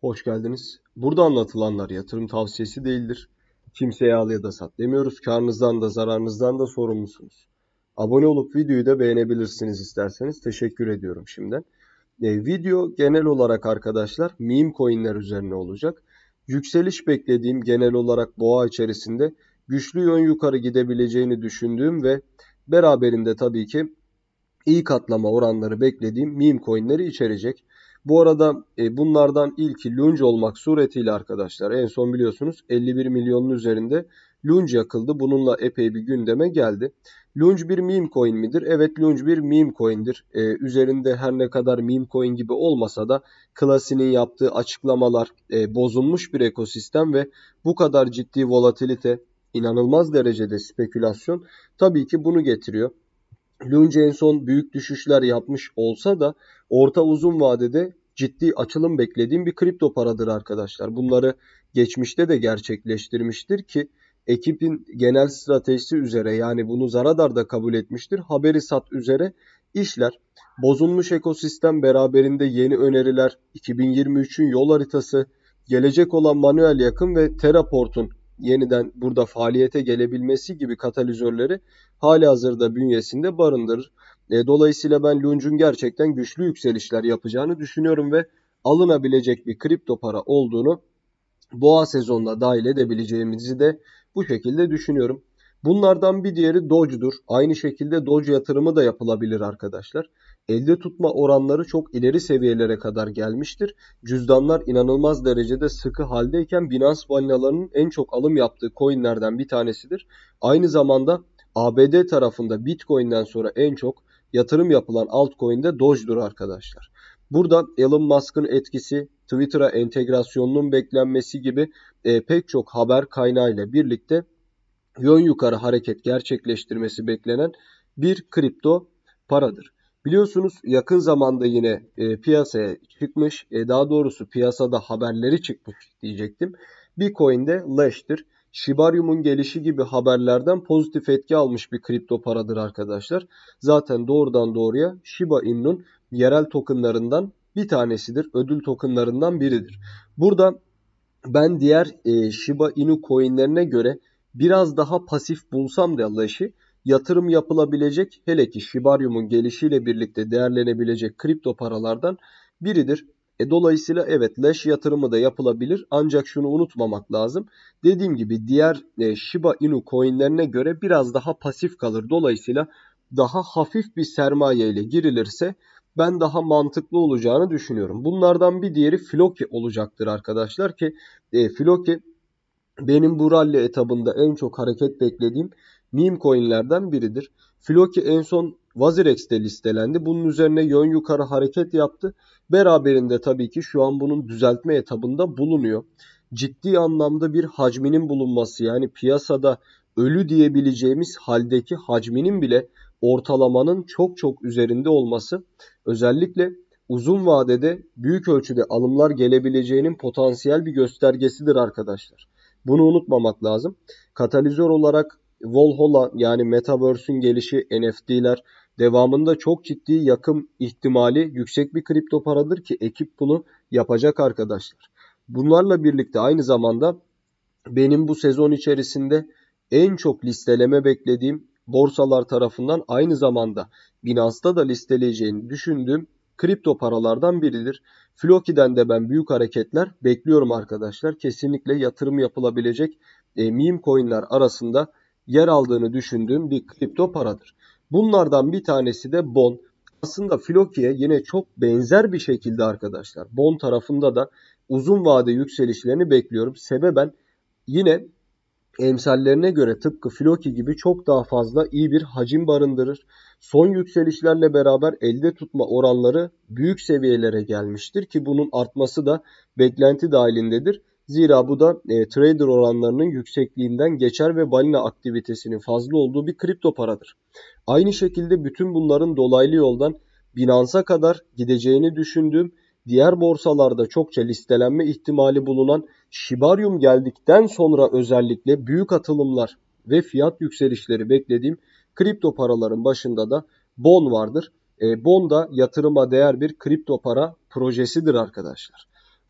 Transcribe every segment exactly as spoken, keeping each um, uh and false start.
Hoş geldiniz. Burada anlatılanlar yatırım tavsiyesi değildir. Kimseye al ya da sat demiyoruz. Karnınızdan da zararınızdan da sorumlusunuz. Abone olup videoyu da beğenebilirsiniz isterseniz. Teşekkür ediyorum şimdiden. E, video genel olarak arkadaşlar meme coinler üzerine olacak. Yükseliş beklediğim genel olarak boğa içerisinde güçlü yön yukarı gidebileceğini düşündüğüm ve beraberinde tabii ki iyi katlama oranları beklediğim meme coinleri içerecek. Bu arada e, bunlardan ilki Lunge olmak suretiyle arkadaşlar en son biliyorsunuz elli bir milyonun üzerinde Lunge yakıldı. Bununla epey bir gündeme geldi. Lunge bir meme coin midir? Evet, Lunge bir meme coin'dir. E, üzerinde her ne kadar meme coin gibi olmasa da Klasi'nin yaptığı açıklamalar e, bozulmuş bir ekosistem ve bu kadar ciddi volatilite, inanılmaz derecede spekülasyon tabii ki bunu getiriyor. Lunge en son büyük düşüşler yapmış olsa da orta uzun vadede ciddi açılım beklediğim bir kripto paradır arkadaşlar. Bunları geçmişte de gerçekleştirmiştir ki ekibin genel stratejisi üzere, yani bunu Zaradar da kabul etmiştir. Haberi sat üzere işler. Bozulmuş ekosistem beraberinde yeni öneriler, iki bin yirmi üçün yol haritası, gelecek olan manuel yakın ve Terraport'un yeniden burada faaliyete gelebilmesi gibi katalizörleri halihazırda bünyesinde barındırır. E, dolayısıyla ben Lunge'un gerçekten güçlü yükselişler yapacağını düşünüyorum ve alınabilecek bir kripto para olduğunu boğa sezonuna dahil edebileceğimizi de bu şekilde düşünüyorum. Bunlardan bir diğeri Doge'dur. Aynı şekilde Doge yatırımı da yapılabilir arkadaşlar. Elde tutma oranları çok ileri seviyelere kadar gelmiştir. Cüzdanlar inanılmaz derecede sıkı haldeyken Binance balinalarının en çok alım yaptığı coinlerden bir tanesidir. Aynı zamanda A B D tarafında Bitcoin'den sonra en çok yatırım yapılan altcoin de Doge'dur arkadaşlar. Burada Elon Musk'ın etkisi, Twitter'a entegrasyonunun beklenmesi gibi e, pek çok haber kaynağıyla birlikte yön yukarı hareket gerçekleştirmesi beklenen bir kripto paradır. Biliyorsunuz yakın zamanda yine e, piyasaya çıkmış, e, daha doğrusu piyasada haberleri çıkmış diyecektim. Bir coin de Lash'tir. Shibarium'un gelişi gibi haberlerden pozitif etki almış bir kripto paradır arkadaşlar. Zaten doğrudan doğruya Shiba Inu'nun yerel tokenlarından bir tanesidir. Ödül tokenlarından biridir. Burada ben diğer e, Shiba Inu coinlerine göre biraz daha pasif bulsam da Lash'i, yatırım yapılabilecek, hele ki Shibarium'un gelişiyle birlikte değerlenebilecek kripto paralardan biridir. E, dolayısıyla evet, Lash yatırımı da yapılabilir, ancak şunu unutmamak lazım. Dediğim gibi diğer e, Shiba Inu coinlerine göre biraz daha pasif kalır. Dolayısıyla daha hafif bir sermaye ile girilirse ben daha mantıklı olacağını düşünüyorum. Bunlardan bir diğeri Floki olacaktır arkadaşlar ki e, Floki benim bu rally etabında en çok hareket beklediğim meme coinlerden biridir. Floki en son Wazirex'te listelendi. Bunun üzerine yön yukarı hareket yaptı. Beraberinde tabii ki şu an bunun düzeltme etabında bulunuyor. Ciddi anlamda bir hacminin bulunması, yani piyasada ölü diyebileceğimiz haldeki hacminin bile ortalamanın çok çok üzerinde olması özellikle uzun vadede büyük ölçüde alımlar gelebileceğinin potansiyel bir göstergesidir arkadaşlar. Bunu unutmamak lazım. Katalizör olarak Valhalla, yani Metaverse'ün gelişi, N F T'ler devamında çok ciddi yakım ihtimali yüksek bir kripto paradır ki ekip bunu yapacak arkadaşlar. Bunlarla birlikte aynı zamanda benim bu sezon içerisinde en çok listeleme beklediğim, borsalar tarafından aynı zamanda Binance'da da listeleyeceğini düşündüğüm kripto paralardan biridir. Floki'den de ben büyük hareketler bekliyorum arkadaşlar. Kesinlikle yatırım yapılabilecek e, meme coinler arasında yer aldığını düşündüğüm bir kripto paradır. Bunlardan bir tanesi de B O N. Aslında Floki'ye yine çok benzer bir şekilde arkadaşlar, B O N tarafında da uzun vade yükselişlerini bekliyorum. Sebeben yine emsallerine göre tıpkı Floki gibi çok daha fazla iyi bir hacim barındırır. Son yükselişlerle beraber elde tutma oranları büyük seviyelere gelmiştir ki bunun artması da beklenti dahilindedir. Zira bu da e, trader oranlarının yüksekliğinden geçer ve balina aktivitesinin fazla olduğu bir kripto paradır. Aynı şekilde bütün bunların dolaylı yoldan Binance'a kadar gideceğini düşündüğüm, diğer borsalarda çokça listelenme ihtimali bulunan Shibarium geldikten sonra özellikle büyük atılımlar ve fiyat yükselişleri beklediğim kripto paraların başında da B O N vardır. E, B O N da yatırıma değer bir kripto para projesidir arkadaşlar.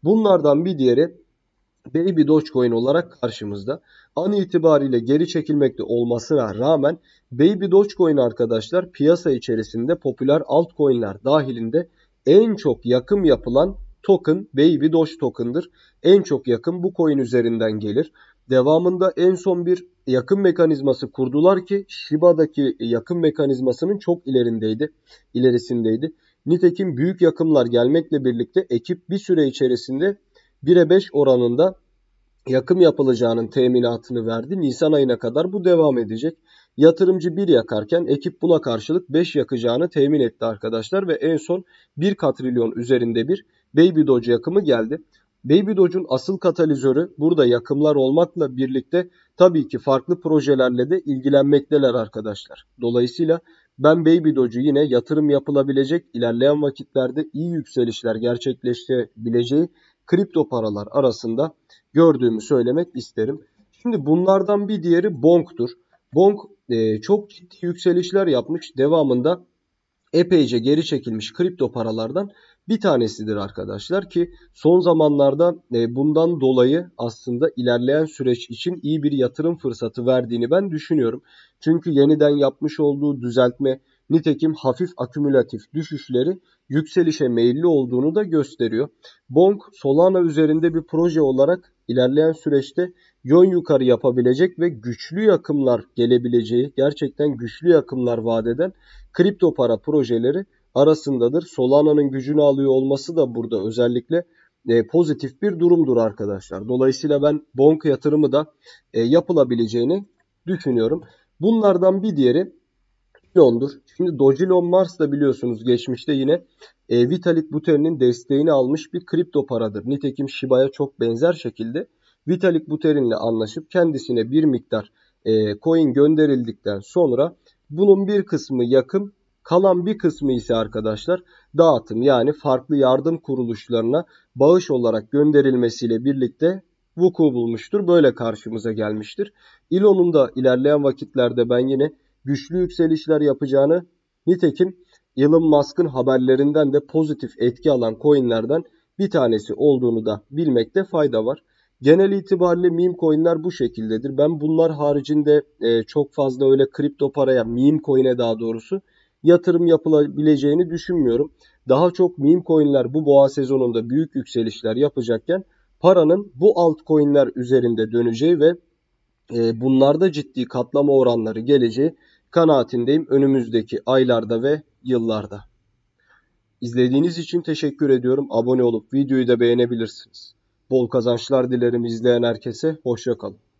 Bunlardan bir diğeri Baby Dogecoin olarak karşımızda. An itibariyle geri çekilmekte olmasına rağmen Baby Dogecoin arkadaşlar piyasa içerisinde popüler altcoin'ler dahilinde en çok yakım yapılan token Baby Doge token'dır. En çok yakım bu coin üzerinden gelir. Devamında en son bir yakım mekanizması kurdular ki Shiba'daki yakım mekanizmasının çok ilerindeydi, ilerisindeydi. Nitekim büyük yakımlar gelmekle birlikte ekip bir süre içerisinde bire beş oranında yakım yapılacağının teminatını verdi. Nisan ayına kadar bu devam edecek. Yatırımcı bir yakarken ekip buna karşılık beş yakacağını temin etti arkadaşlar ve en son bir katrilyon üzerinde bir Baby Doge yakımı geldi. Baby Doge'un asıl katalizörü burada yakımlar olmakla birlikte tabii ki farklı projelerle de ilgilenmekteler arkadaşlar. Dolayısıyla ben Baby Doge'u yine yatırım yapılabilecek, ilerleyen vakitlerde iyi yükselişler gerçekleşebileceği kripto paralar arasında gördüğümü söylemek isterim. Şimdi bunlardan bir diğeri Bonk'tur. Bonk e, çok ciddi yükselişler yapmış. Devamında epeyce geri çekilmiş kripto paralardan bir tanesidir arkadaşlar ki son zamanlarda e, bundan dolayı aslında ilerleyen süreç için iyi bir yatırım fırsatı verdiğini ben düşünüyorum. Çünkü yeniden yapmış olduğu düzeltme nitekim hafif akümülatif düşüşleri yükselişe meyilli olduğunu da gösteriyor. Bonk Solana üzerinde bir proje olarak ilerleyen süreçte yön yukarı yapabilecek ve güçlü yakımlar gelebileceği, gerçekten güçlü yakımlar vaat eden kripto para projeleri arasındadır. Solana'nın gücünü alıyor olması da burada özellikle e, pozitif bir durumdur arkadaşlar. Dolayısıyla ben Bonk yatırımı da e, yapılabileceğini düşünüyorum. Bunlardan bir diğeri Elon'dur. Şimdi Dogelon Mars da biliyorsunuz geçmişte yine e, Vitalik Buterin'in desteğini almış bir kripto paradır. Nitekim Shiba'ya çok benzer şekilde Vitalik Buterin'le anlaşıp kendisine bir miktar e, coin gönderildikten sonra bunun bir kısmı yakım, kalan bir kısmı ise arkadaşlar dağıtım, yani farklı yardım kuruluşlarına bağış olarak gönderilmesiyle birlikte vuku bulmuştur. Böyle karşımıza gelmiştir. Elon'un da ilerleyen vakitlerde ben yine güçlü yükselişler yapacağını, nitekim Elon Musk'ın haberlerinden de pozitif etki alan coinlerden bir tanesi olduğunu da bilmekte fayda var. Genel itibariyle meme coinler bu şekildedir. Ben bunlar haricinde e, çok fazla öyle kripto paraya, meme coin'e daha doğrusu yatırım yapılabileceğini düşünmüyorum. Daha çok meme coinler bu boğa sezonunda büyük yükselişler yapacakken paranın bu altcoin'ler üzerinde döneceği ve e, bunlarda ciddi katlama oranları geleceği kanaatindeyim önümüzdeki aylarda ve yıllarda. İzlediğiniz için teşekkür ediyorum. Abone olup videoyu da beğenebilirsiniz. Bol kazançlar dilerim izleyen herkese. Hoşça kalın.